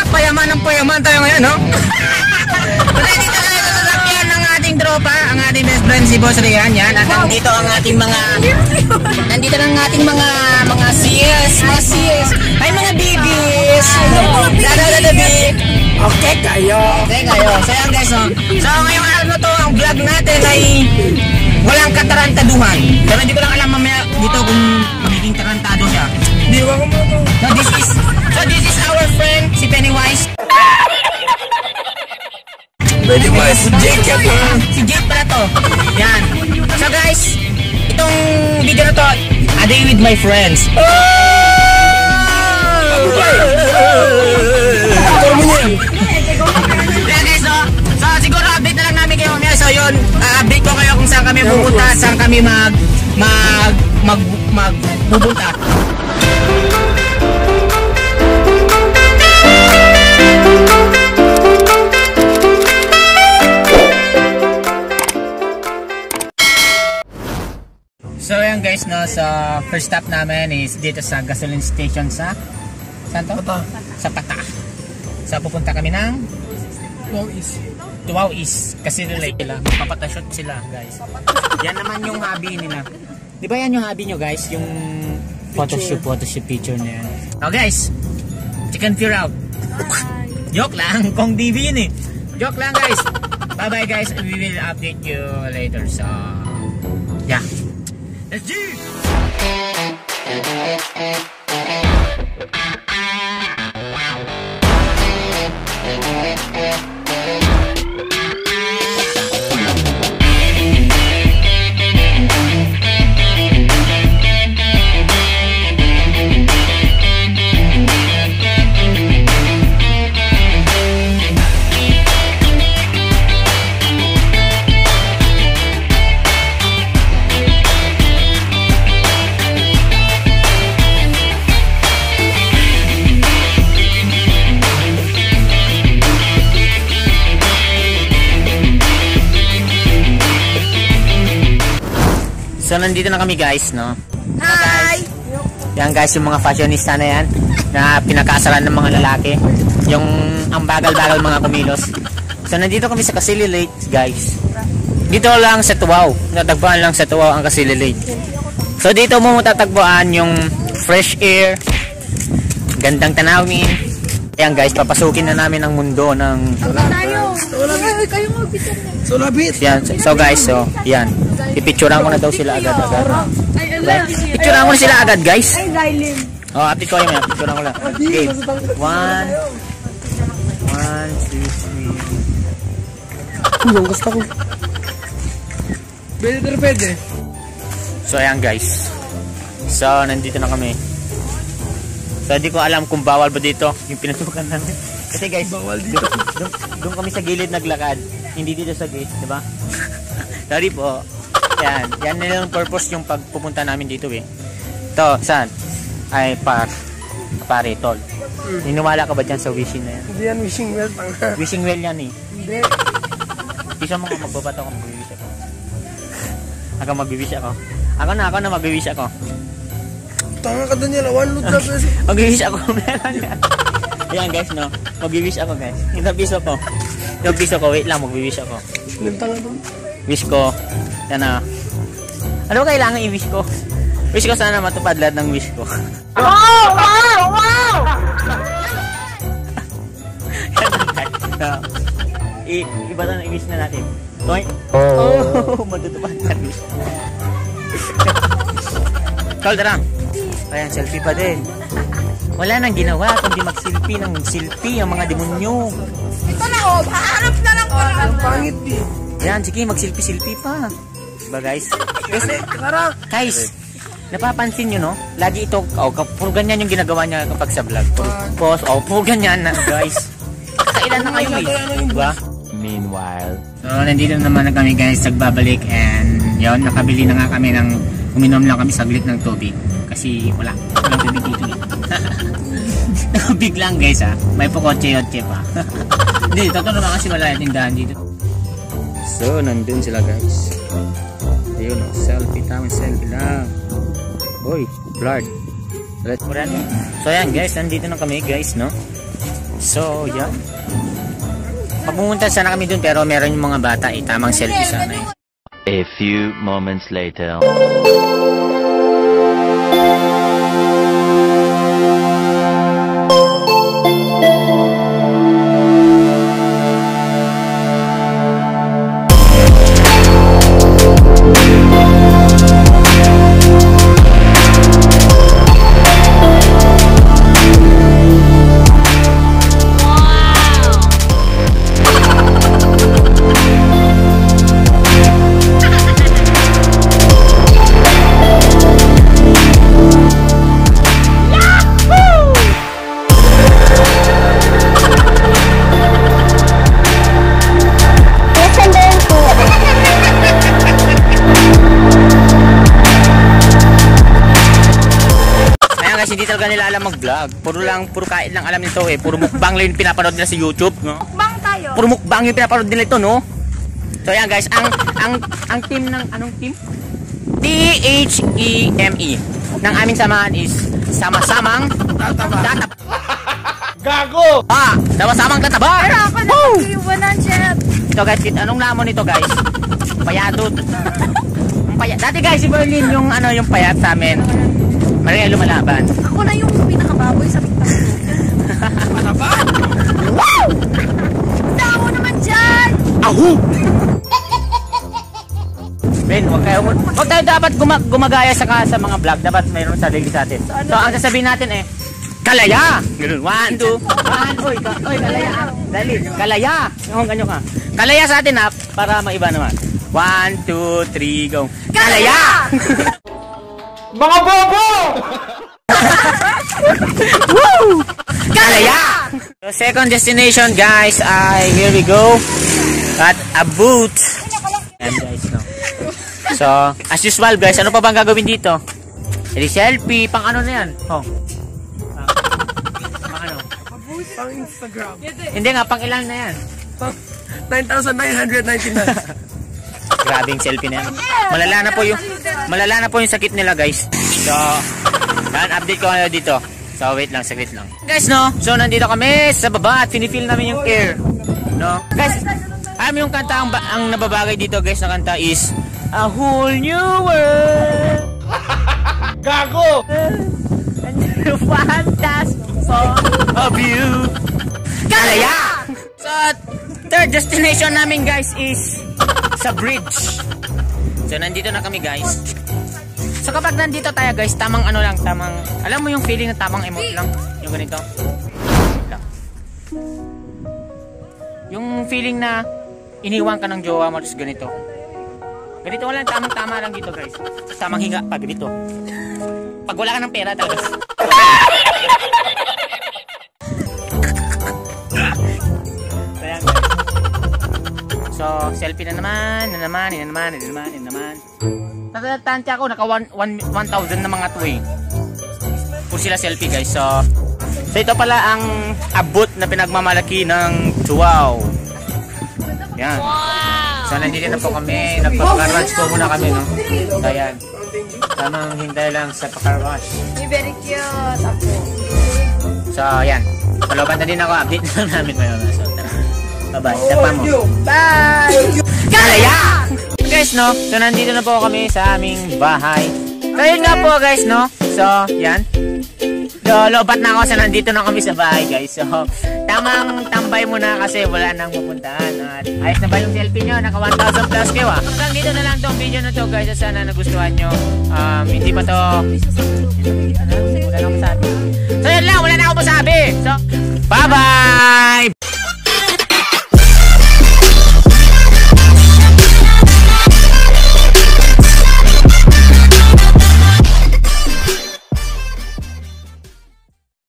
payaman tayo ngayon, no? Kasi dito tayo sa sasakyan ng ating tropa, ang ating best friend si Boss Rian, yan. At nandito ang ating mga CS, mga CS. Ay, mga babies. Okay kayo. So yan guys, no? So ngayong araw na to, ang vlog natin ay walang katarantaduhan. Pero hindi ko lang alam mamaya dito kung magiging tarantado siya. Di ba kung to? So this is our friend, si Pennywise. Pennywise, si Jake yan. Si Jake pala to. Yan. So guys, itong video na to, a day with my friends. Yan guys, no? So siguro update na lang namin kayo mamaya. So yun, update ko kayo kung saan kami pupunta, saan kami pupunta. So yan guys, no, sa first stop namin is dito sa gasoline station sa saan to? Sa Pata. So pupunta kami ng Tuaw East kasi relate sila. Papatashoot sila guys. Yan naman yung hobby nila. Di ba yan yung hobby nyo guys? Yung photoshoot picture na yan. Oh guys, chicken fear out. Joke lang, kung DV yun eh. Joke lang guys. Bye bye guys, we will update you later. So yeah, let's do it! So nandito na kami guys, no? Hi! Yan guys, yung mga fashionista na yan na pinakaasalan ng mga lalaki, yung ang bagal-bagal mga kumilos. So nandito kami sa Casili Lake guys. Dito lang sa Tuaw, natagpuan lang sa Tuaw ang Casili Lake. So dito mo matatagpuan yung fresh air, gandang tanawin. Yan guys, papasukin na namin ang mundo ng Sulabit. Yan, so guys, so yan. Ipicturean ko na daw sila agad-agad. Picturean ko na sila agad, guys. Oh, update ko yung picturean ko lang. Okay. 1 2 3. Yung gusto ko. Pwede. So ayan guys. So nandito na kami. So hindi ko alam kung bawal ba dito yung pinasukan namin. Kasi guys, bawal dito. Doon kami sa gilid naglakad. Hindi dito sa gate, di ba? Sorry po. Yan na yung purpose yung pagpupunta namin dito eh. Ito, saan? Ay, pare, tol. Ninuwala ka ba dyan sa wishing na yan? Hindi yan wishing well. Wishing well yan eh. Hindi. Isa mo kung magbabato ako, mag-wish ako. Ako mag-wish ako. Ako na mag-wish ako. Tanga ka doon yan, one loot na peso. Mag-wish ako, meron yan. Ayan guys, no? Mag-wish ako guys. Yung piso ko. Wait lang, mag-wish ako. Tanga doon. Wish ko, yan na. Ano ba kailangan i-wish ko? Wish ko sana matupad lahat ng wish ko. Wow! Iba na i-wish na natin. Matutupad na wish. Tol, tara. Ayan, selfie pa din. Wala nang ginawa kundi mag-selfie ng selfie ang mga demonyo. Ito na oh, haharap na lang ko. Ang pangit eh. Yan, sige, mag-selfie pa. Diba guys? Guys, napapansin nyo no? Lagi ito, puro ganyan yung ginagawa niya kapag sa vlog. Puro ganyan na guys. Kailan na kayo eh? Diba? Meanwhile. So, nandito naman na kami guys, nagbabalik and yun, nakabili na nga kami ng, uminom lang kami saglit ng tubig. Kasi walang tubig dito eh. Tubig lang guys ha. May pukotse-yotse pa. Hindi, totoo naman kasi wala yung tindahan dito. So, nandun sila guys. Ayun o, selfie lang. Uy, blurred. So, ayan guys, nandito na kami guys, no? So, yan. Pagpumunta sana kami dun pero meron yung mga bata tamang selfie sana eh. A few moments later. Hindi talaga nila alam mag-vlog. Puro kain lang alam nito eh. Puro mukbang lang yung pinapanood nila sa YouTube, no? Mukbang tayo. Puro mukbang yung pinapanood nila ito, no? So yan guys, ang team ng anong team? THEME ng aming samahan is sama-samang tataba. Gago! Sama-samang tataba. Pero ako na mag-iwanan, chef. Ito guys, anong lamon nito guys? Payadot. Payat. Dati guys, si Berlin yung yung payat sa amin. Maria lumalaban. Ako na yung pinakababoy sa TikTok. Mataba! Wow! Tao naman dyan! Ahu! Ben, wag tayo dapat gumagaya sa mga vlog. Dapat mayroon sarili sa atin. So, ang sasabihin natin kalaya! Ganun. 1, 2, 1. Oy, kalaya. Dali, kalaya. Yung ganyo ka. Kalaya sa atin para maiba naman. 1, 2, 3, go. Kalaya! Mga bobo! Woo! Kalaya! So, second destination guys ay here we go at Abut. Yan guys, no? So, as usual guys, ano pa bang gagawin dito? Jadi selfie, pang ano na yan? Pang ano? Pang Instagram. Hindi nga, pang ilan na yan? 9,999. Grabing selfie na yan. Malala na po yung sakit nila guys. So, yan, update ko kayo dito. So, wait lang, saglit lang. Guys, no? So, nandito kami sa baba at pinifeel namin yung air. No? Guys, alam yung kanta ang nababagay dito guys na kanta is A Whole New World. Gago! Fantastic song of you. Kalaya! So, third destination namin guys is sa bridge. So, nandito na kami guys. So, kapag nandito tayo guys, tamang alam mo yung feeling na tamang emote lang? Yung ganito. Lang. Yung feeling na iniwan ka ng jowa mo, tapos ganito. Ganito lang, tamang-tama lang dito guys. Tamang higa pa, ganito. Pag wala ka ng pera talaga. So, selfie na naman. Tansya ako, naka 1,000 na mga tuwi. Puro sila selfie guys. So ito pala ang abot na pinagmamalaki ng Tuaw. Yan. So, nandito na po kami. Nagpa-carwash po muna kami, no? So, yan. Tamang hintay lang sa pa-carwash. Very cute ako. So, yan. Paloban na din ako. Update na lang namin ngayon. So, bye-bye. Tapa mo. Bye! Kalaya! Guys, no? So, nandito na po kami sa aming bahay. So, yun nga po, guys, no? So, yan. Lobat na ako sa nandito na kami sa bahay, guys. So, tamang tambay muna kasi wala nang pupuntahan. At ayos na ba yung selfie nyo? Naka 1,000 plus kayo, Hanggang dito na lang tong video na to, guys. Sana nagustuhan nyo. Hindi pa to... Wala na akong masabi. So, yun lang. Wala na akong masabi. So, bye-bye!